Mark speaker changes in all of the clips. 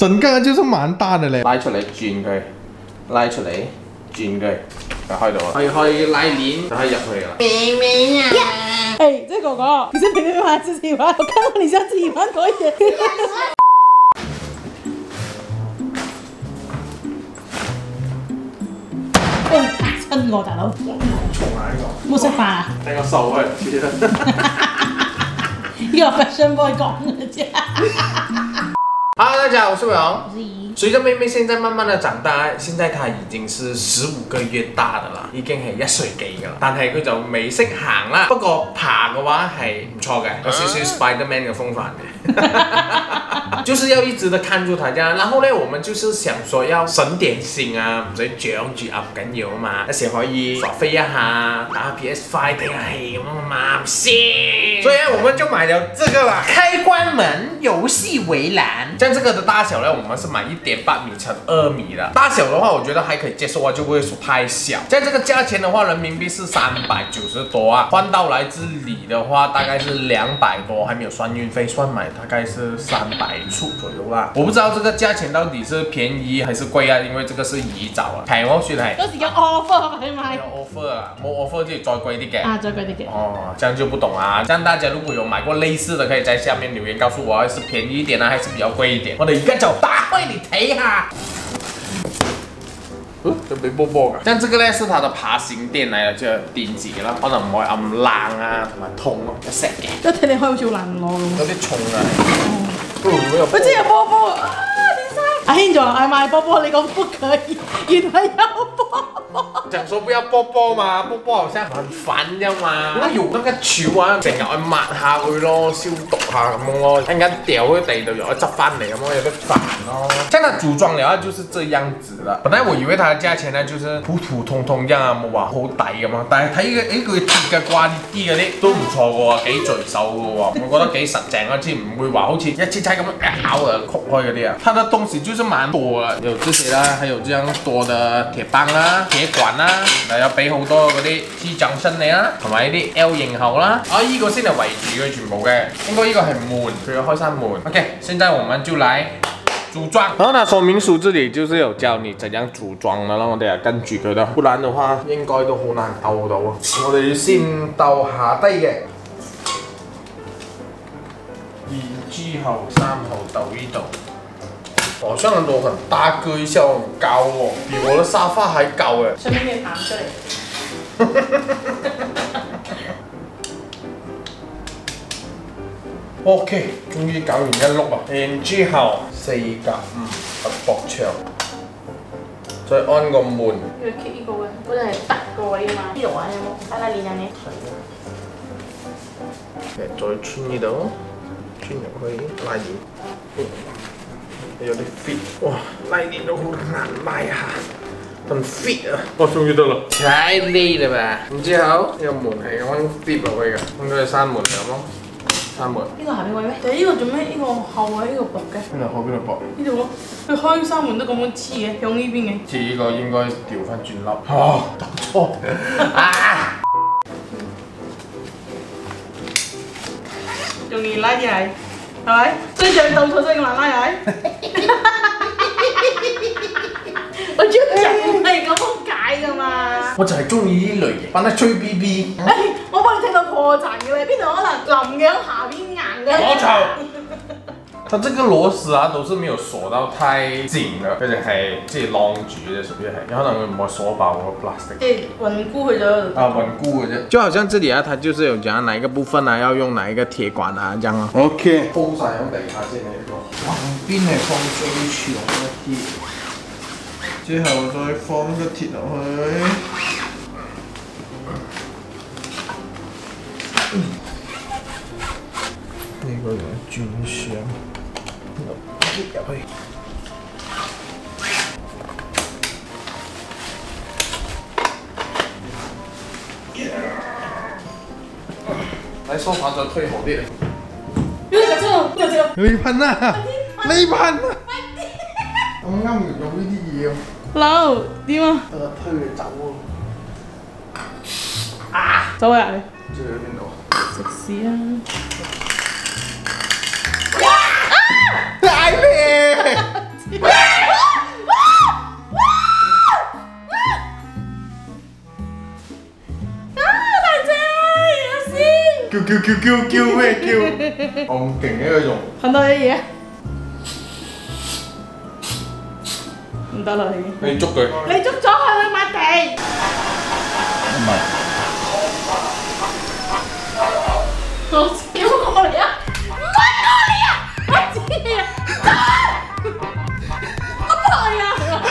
Speaker 1: 整個就是蠻大的咧。
Speaker 2: 拉出嚟轉佢，拉出嚟轉佢，就開到啦。可以拉鏈就可以入去啦。
Speaker 3: 妹妹呀！
Speaker 4: 哎，这狗狗，你是妹妹吗？还是喜欢？我看到你像喜欢多一点。親我大佬，
Speaker 1: 重啊呢
Speaker 4: 冇食飯啊？
Speaker 1: 個，睇個手係黐得。
Speaker 4: 呢個 fashion boy 講嘅啫。
Speaker 2: Hello， 大家好，我是伟荣。
Speaker 4: 我是怡。
Speaker 2: 随着妹妹现在慢慢的長大，現在她已經是15個月大的啦，已經係1歲幾噶啦。但係佢就未識行啦，不過爬嘅話係唔錯嘅，有少少 Spiderman 嘅風範嘅。就是要一直的看住他這樣，然後呢，我們就是想說要省點心啊，唔使長住噏緊要啊嘛，有時可以耍飛一下，打 PS5 睇下戲咁啊嘛，唔先。所以呢，我們就買了這個啦，開關門遊戲圍欄。像這個的大小呢，我們是買1.8米乘2米的。大小的話，我覺得還可以接受啊，就不會說太小。像這個價錢的話，人民幣是390多啊，換到來這裡的話，大概是200多，還沒有算運費，算買大概是300出左右啦。我不知道這個價錢到底是便宜還是貴啊，因為這個是宜找啊。平我算係。
Speaker 4: 嗰時有 offer 去買。
Speaker 2: 有 offer 啊，冇 offer 就再貴啲嘅。
Speaker 4: 啊，再貴啲嘅。
Speaker 2: 哦，這樣就不懂啊。這樣大家如果有買過類似的，可以在下面留言告訴我，是便宜一點啊，還是比較貴一點。我哋而家就打開嚟睇下。就俾波波㗎。像這個呢，是它的爬行墊嚟嘅，即係墊子啦，可能唔會咁冷啊，同埋痛咯，一石嘅。
Speaker 4: 一睇你開好似好難攞咁。
Speaker 2: 有啲重啊。
Speaker 4: 我知有波波啊！啲衫。阿軒就話嗌買波波，你講不可以，原來有波波。
Speaker 2: 講說不要波波嘛，波波好像很煩啫嘛。那有那個球啊，成日去抹下佢咯，消毒下咁樣咯，一陣間掉喺地度又要執翻嚟咁樣，有啲煩咯。像它組裝了就是這樣子啦。本來我以為它的價錢呢就是普普通通樣啊，冇話好抵咁啊。但係睇嘅佢鐵嘅掛啲嗰啲都唔錯嘅喎，幾隨手嘅喎，我覺得幾實淨啊，即係唔會話好似一切咁樣咬啊曲開嗰啲啊。它的東西就是蠻多啦，有這些啦，還有這樣多的鐵棒啦、鐵管啦，又有俾好多嗰啲支掌身你啦，同埋呢啲 L 型喉啦。啊，依個先係圍住佢全部嘅，應該呢個係門，佢有開山門。OK，現在我們就來組裝。然後呢，說明書這裡就是有教你怎樣組裝啦，我哋啊跟住佢啦，不然的話應該都好難鬥到啊。我哋先鬥下低嘅，然之後3號鬥呢度。好像很多很大個一下，很高哦，比我的沙發還高誒。
Speaker 4: 上面可以爬出嚟。
Speaker 2: OK， 終於搞完一碌啊！然之後4夾5薄牆，再安個門。
Speaker 4: 要揭呢個嘅，嗰陣係得個位啊嘛。呢度啊，有冇？睇下練人嘅。
Speaker 2: 再穿呢度，穿入去拉鏈。有啲 fit， 哇！拉鏈都好難拉下，很 fit 啊！我終於得啦，太累啦吧？然之後呢個門係咁樣 fit 落去嘅，應該係閂門嚟咁咯，閂門。
Speaker 4: 呢個下邊位咩？但係呢個做咩？呢個後位呢個薄嘅。
Speaker 2: 邊度後邊度薄？
Speaker 4: 呢度咯，佢開閂門都咁樣黐嘅，向呢邊嘅。
Speaker 2: 似呢個應該調翻轉粒。哦，搞錯啊！
Speaker 4: 容易拉啲係，係咪？追上鬥錯聲咁難拉係？我中意唔係咁樣解㗎嘛。
Speaker 2: 我就係中意呢類型，扮得吹 BB。
Speaker 4: 我幫你聽到破綻嘅咧，邊度可能腍嘅下邊硬嘅？
Speaker 2: 我操！它這個螺絲啊，都是沒有鎖到太緊的，佢哋係自己晾住嘅，屬於係，有可能會唔會鎖爆個 plastic。
Speaker 4: 即係穩固佢咗。
Speaker 2: 啊，穩固嘅啫。就好像這裡啊，它就是有講哪一個部分啊，要用哪一個鐵管啊，這樣啊。OK。鋪晒喺地下先嚟呢個。旁邊係放最長嘅鐵，之後再放個鐵落去。呢個就轉上。入去，喺梳化再推好啲。
Speaker 1: 你噴啊！你噴啊！我啱用呢啲嘢啊！
Speaker 4: 嬲點啊？
Speaker 2: 得推佢走喎。
Speaker 4: 啊！走啊你！
Speaker 2: 唔知去邊度？
Speaker 4: 食屎啊！
Speaker 2: 大咩？
Speaker 1: 咩叫？咁勁嘅一個用。
Speaker 4: 噴到啲嘢。唔得啦，已經。
Speaker 2: 你捉佢。
Speaker 4: 你捉咗佢去抹地。
Speaker 1: 唔係。
Speaker 4: 我屌過嚟啊！唔係過嚟啊！我知啊！我唔係啊！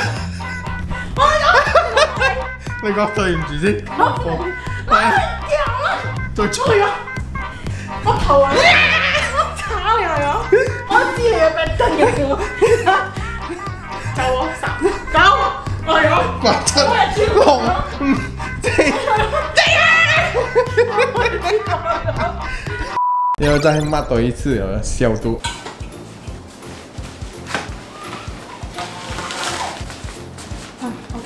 Speaker 1: 你講對唔住先。
Speaker 4: 我掉啦！
Speaker 1: 再吹啊！
Speaker 4: 我頭啊！我炒又有，我知你有咩真嘅叫我。救我10，救我有。
Speaker 1: 刮七六7。然後再抹多一次消毒。
Speaker 4: OK。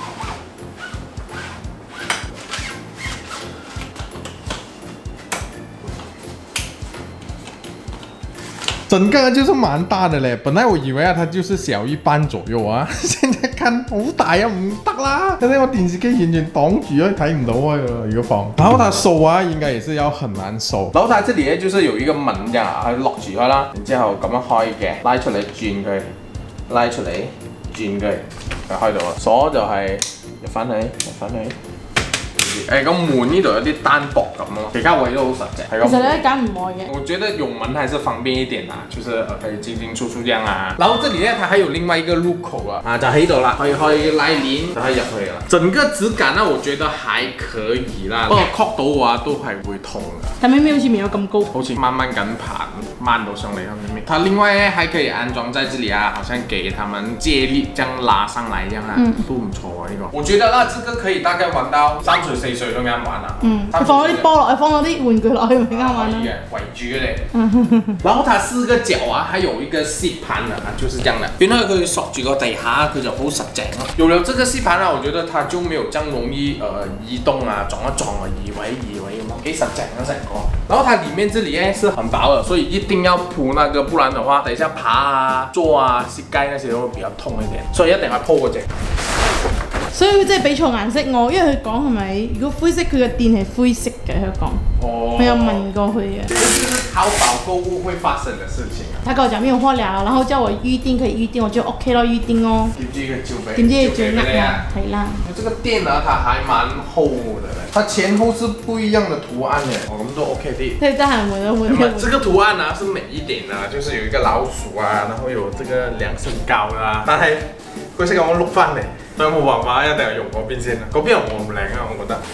Speaker 1: 整个就是蛮大的嘞，本来我以為它就是小一半左右啊，現在看好大啊，唔得啦！現在我電視機完全擋住啊，睇唔到啊，如果放。然後它收啊，應該也是要很難收。
Speaker 2: 然後它這裡咧就是有一個門這樣啊，落住佢啦，然之後咁樣開嘅，拉出嚟轉佢，拉出嚟轉佢，就開到啦。鎖就係入翻去，入翻去。誒個門呢度有啲單薄咁咯，其他位都好實淨。
Speaker 4: 其實你都揀唔耐嘅。
Speaker 2: 我覺得有門還是方便一點啦，就是可以進進出出這樣啊。然後這裡呢，它還有另外一個入口啊，就喺度啦，可以拉鏈就可以入去啦。整個質感呢，我覺得還可以啦，不過磕到嘅話都係會痛嘅。
Speaker 4: 但咪咪好似沒有咁高，
Speaker 2: 好似慢慢咁爬，慢到上嚟咁咪。它另外呢還可以安裝在這裡啊，好像給他們借力這樣拉上來這樣啊，都唔錯啊呢個。我覺得啦，這個可以大概玩到3歲4歲都啱玩啦。
Speaker 4: 你放咗啲波落去，放咗啲玩具落去咪啱玩啦。
Speaker 2: 圍住嘅你。然後它4個角啊，還有一個吸盤啊，就是這樣的。變咗佢索住個地下，佢就好實淨咯。有了這個吸盤啊，我覺得它就沒有這樣容易移動啊，撞一撞啊，移位咁咯，幾實淨啊成個。然後它裡面這裡呢是很薄的，所以一定要鋪那個，不然的話，等一下爬啊、坐啊、膝蓋那些都會比較痛一點，所以一定係鋪嗰隻。
Speaker 4: 所以即係俾錯顏色我，因為佢講係咪？如果灰色佢嘅電係灰色嘅，佢講。哦。我有問過佢嘅。
Speaker 2: 這就是淘寶購物會發生的事情啊。
Speaker 4: 他跟我講沒有貨了，然後叫我預定可以預定，我就 OK 咯，預定哦。
Speaker 2: 點知佢照俾？
Speaker 4: 點知佢照呃我？係啦。
Speaker 2: 這個墊呢，它還蠻厚的嘞，它前後是不一樣的圖案嘅，我們都 OK 的。
Speaker 4: 即係得閒換一換。
Speaker 2: 這個圖案呢是美一點的，就是有一個老鼠啊，然後有這個兩身高啦，但係佢識咁樣碌翻嚟。所以冇辦法，一定係用嗰邊先啦。嗰邊又冇咁靚啊，我覺得。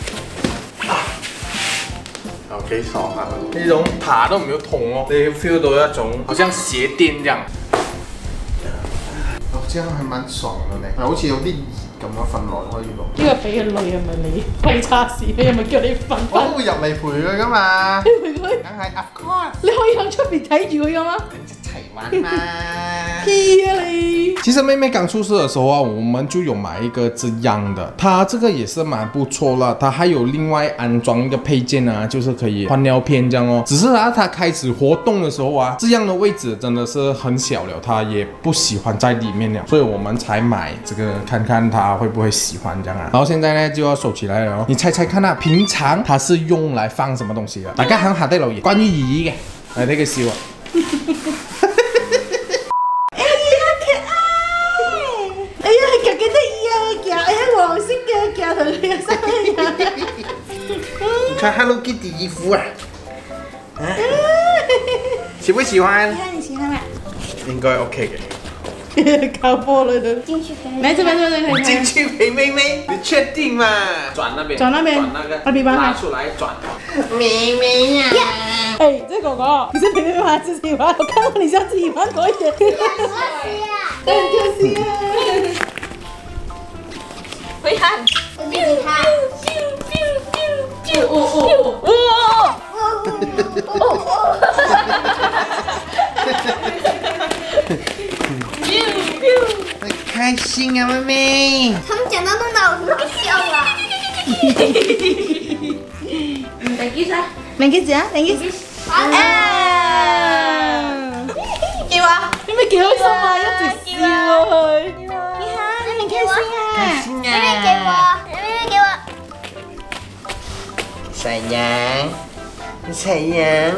Speaker 2: 又幾爽啊！呢種爬都唔要痛咯，你 feel 到一種好像鞋墊這樣。
Speaker 1: 哦，這樣係蠻爽嘅咧，好似有啲熱咁樣瞓落可以落。
Speaker 4: 呢個俾嘅累係咪你？關差事，佢係咪叫你瞓？
Speaker 1: 我會入嚟陪佢噶嘛。
Speaker 4: 你陪佢？
Speaker 1: 梗係 of course。
Speaker 4: 你可以喺出邊睇住佢噶嗎？
Speaker 1: 一齊玩嘛。
Speaker 4: 屁啊你！
Speaker 1: 其實妹妹剛出世的時候啊，我們就有買一個這樣的，它這個也是蠻不錯啦。它還有另外安裝一個配件啊，就是可以換尿片這樣哦。只是啊，它開始活動的時候啊，這樣的位置真的是很小了，它也不喜歡在裡面了，所以我們才買這個，看看它會不會喜歡這樣啊。然後現在呢就要收起來了哦。你猜猜看啊，平常它是用來放什麼東西的？大家喺下底留言，關於姨嘅，嚟睇佢笑啊。穿 Hello Kitty 衣服啊？喜不喜歡？
Speaker 4: 你喜歡嗎？
Speaker 1: 應該 OK 嘅。
Speaker 4: 搞破了都。進去陪。來這邊。
Speaker 2: 進去陪妹妹，你確定嗎？轉那邊。轉那個。拿出來轉。妹妹呀。
Speaker 4: 哎，這哥哥，你是陪妹妹還是自己玩？我看到你像自己玩多一點。可惜啊。會喊。我自己喊。
Speaker 1: 開心啊，妹妹！
Speaker 3: 他們講到弄到我很好笑啊！兩個字啊！叫啊！
Speaker 4: 你咪幾開心啊！一直笑啊佢。
Speaker 3: 你好，你開心啊！
Speaker 1: 開心啊！
Speaker 3: 妹妹給我，妹妹給我。
Speaker 1: 細羊，你
Speaker 2: sayang.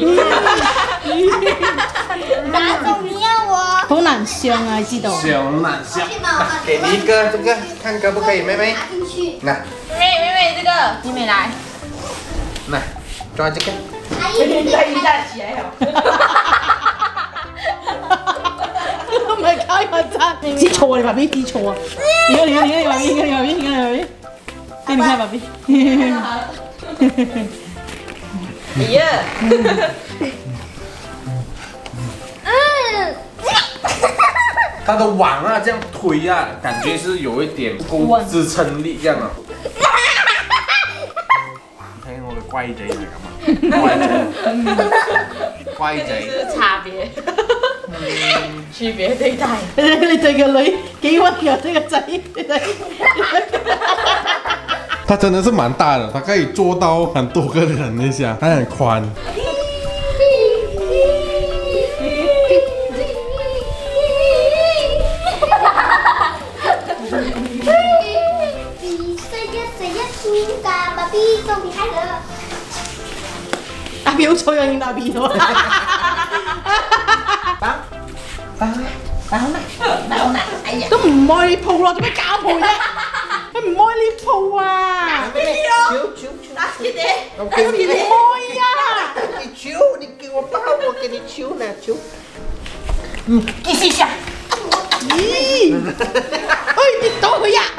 Speaker 3: 哪种你要我？
Speaker 4: 好难香啊，你知道？
Speaker 2: 小男生，
Speaker 3: 去拿我
Speaker 2: 给你一个这个，看可不可以，妹妹？
Speaker 3: 拿进去。
Speaker 2: 那
Speaker 5: 妹，这个你没来。
Speaker 2: 来，抓这个。
Speaker 3: 阿姨，你
Speaker 4: 站起来了。唔係開個真，知錯啊！你爸 B 知錯啊！你看，你爸 B，給你看爸 B。
Speaker 5: 哎呀，
Speaker 2: 它的网啊，这样推啊，感觉是有一点不够支撑力这样啊。睇我嘅乖仔係咁啊，乖仔，
Speaker 5: 是差別，區別對待。
Speaker 4: 你對個女幾温柔，對個仔，你睇。
Speaker 1: 它真的是蛮大的，它可以坐到很多个人一下，它很宽。
Speaker 3: 爸比送你开了。
Speaker 4: 阿表錯又應阿表喎。
Speaker 5: 好難，哎呀，
Speaker 4: 都唔開呢鋪咯，做咩搞鋪啫？佢唔開呢鋪啊！
Speaker 5: 拿起的，
Speaker 4: 唔開啊！
Speaker 2: 你球，你给我抱，我给你球呢，球。
Speaker 5: 繼續下。
Speaker 4: 咦？哎，跌到佢呀！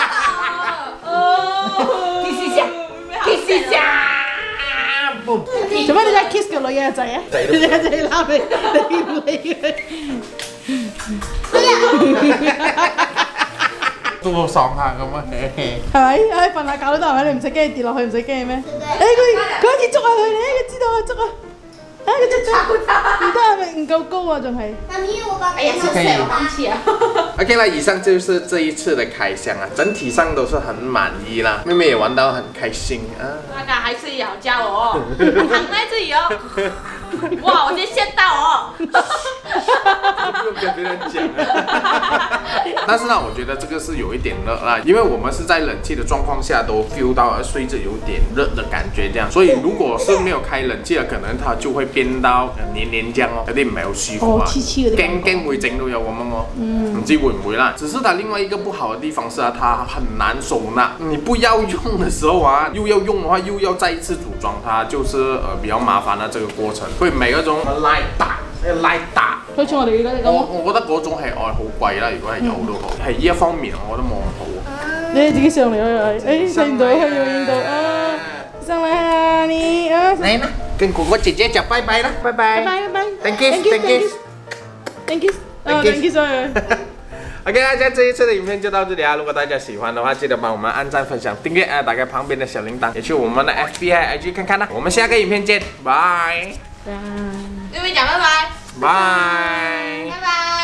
Speaker 5: 繼續下。
Speaker 4: 做咩你真係 kiss 個女嘅仔啊？你仔攬你，你唔理佢。
Speaker 2: 多爽下咁啊！
Speaker 4: 係咪？瞓下覺都得係咪？你唔使驚跌落去，唔使驚咩？誒佢好似捉下佢咧，佢知道啊捉啊！啊佢捉唔得係咪唔夠高啊？仲係。
Speaker 3: 媽咪，我把
Speaker 5: 哎呀，是誰？我放棄啊。
Speaker 2: OK 啦，以上就是这一次的开箱啊，整体上都是很满意啦，妹妹也玩到很开心啊。
Speaker 5: 那个还是要加我哦，躺在这里哦。哇，我先吓到哦。
Speaker 2: 不用跟别人讲啊。但是呢，我觉得这个是有一点热啦，因为我们是在冷气的状况下都 feel 到睡着有点热的感觉，这样，所以如果是沒有開冷氣的，可能它就會變到黏黏這樣哦，有啲唔係好舒服啊，驚會整到有咁樣哦，唔知會唔會啦。只是它另外一個不好的地方是啊，它很難收納，你不要用的時候啊，又要用的話又要再一次組裝它，就是比較麻煩的這個過程，會每個種拉大。拉大，
Speaker 4: 好似我哋而家咁。
Speaker 2: 我覺得嗰種係好貴啦，如果係有都好，係呢一方面我覺得冇咁好。
Speaker 4: 你自己上嚟啊！誒，上到去又影到啊！上來啊你啊！
Speaker 2: 來啦，跟哥哥姐姐講拜拜啦，拜拜，
Speaker 4: 拜拜拜
Speaker 2: ，thank you，thank you，thank you，
Speaker 4: thank you， sorry。
Speaker 2: OK， 大家这一次的影片就到这里啊！如果大家喜欢的话，记得帮我们按赞、分享、订阅啊，打开旁边的小铃铛，也去我们的 FB 和 IG 看看啦。我们下个影片见，拜。
Speaker 5: 妹妹講拜拜。
Speaker 2: 拜。
Speaker 3: 拜拜。